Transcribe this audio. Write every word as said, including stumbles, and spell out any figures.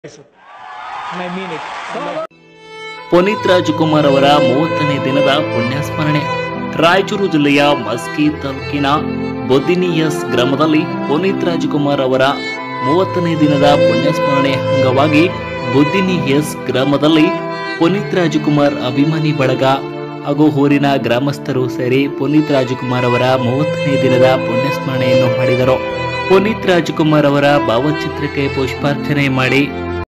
And I mean it. I love Puneeth Rajkumar ಅವರ ಮೂವತ್ತನೇ ದಿನದ ಪುಣ್ಯಸ್ಮರಣೆ. ರಾಯಚೂರು ಜಿಲ್ಲೆಯ ಮಸ್ಕಿ ತಾಲೂಕಿನ ಬೊದಿನಿಯಸ್ ಗ್ರಾಮದಲ್ಲಿ ಪುನೀತ್ ರಾಜ್ಕುಮಾರ್ ಅವರ ಮೂವತ್ತನೇ ದಿನದ ಪುಣ್ಯಸ್ಮರಣೆ ಅಂಗವಾಗಿ ಬೊದಿನಿಯಸ್ ಗ್ರಾಮದಲ್ಲಿ ಪುನೀತ್ ರಾಜ್ಕುಮಾರ್ ಅಭಿಮಾನಿ ಬಳಗ ಹಾಗೂ ಊರಿನ ಗ್ರಾಮಸ್ಥರು ಸೇರಿ ಪುನೀತ್ ರಾಜ್ಕುಮಾರ್ ಅವರ ಮೂವತ್ತನೇ ದಿನದ ಪುಣ್ಯಸ್ಮರಣೆಯನ್ನು ಮಾಡಿದರು. ಪುನೀತ್ ರಾಜ್ಕುಮಾರ್ ಅವರ ಭಾವಚಿತ್ರಕ್ಕೆ ಪುಷ್ಪಾರ್ಚನೆ ಮಾಡಿ